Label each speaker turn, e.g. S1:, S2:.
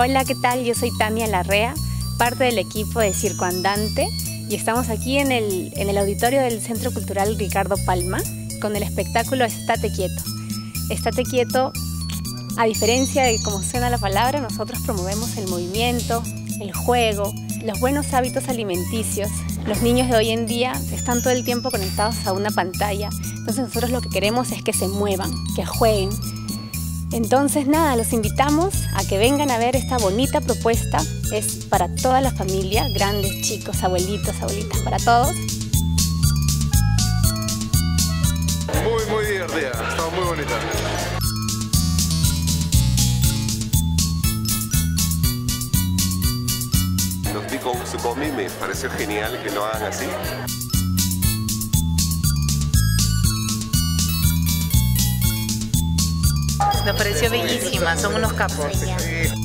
S1: Hola, ¿qué tal? Yo soy Tania Larrea, parte del equipo de Circo Andante, y estamos aquí en el auditorio del Centro Cultural Ricardo Palma con el espectáculo Estate Quieto. Estate Quieto, a diferencia de cómo suena la palabra, nosotros promovemos el movimiento, el juego, los buenos hábitos alimenticios. Los niños de hoy en día están todo el tiempo conectados a una pantalla, entonces nosotros lo que queremos es que se muevan, que jueguen. Entonces nada, los invitamos a que vengan a ver esta bonita propuesta. Es para toda la familia, grandes, chicos, abuelitos, abuelitas, para todos.
S2: Muy divertida, estaba muy bonita.
S3: Los vi con Tsukomi, me pareció genial que lo hagan así.
S4: Nos pareció bellísima, son unos capos.